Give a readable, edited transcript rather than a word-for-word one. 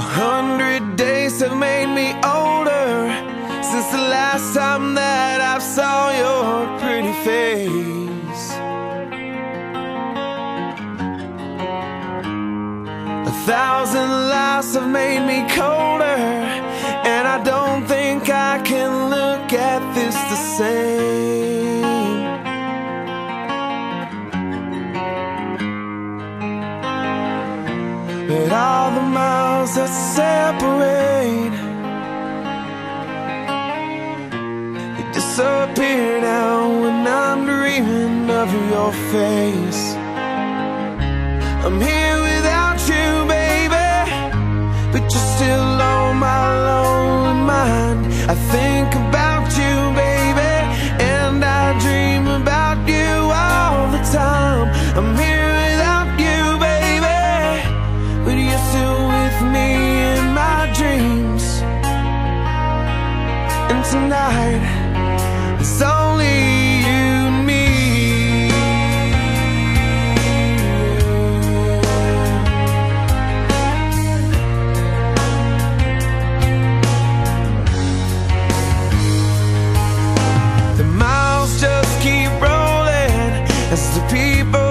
100 days have made me older since the last time that I saw your pretty face. 1,000 lives have made me colder, and I don't think I can look at this the same. But all the miles that separate, they disappear now when I'm dreaming of your face. I'm here without you, baby, but you're still on my lonely mind. I think about you, baby, and I dream about you all the time. I'm here without you, baby, but you're still with me in my dreams. And tonight, it's only you and me. The miles just keep rolling as the people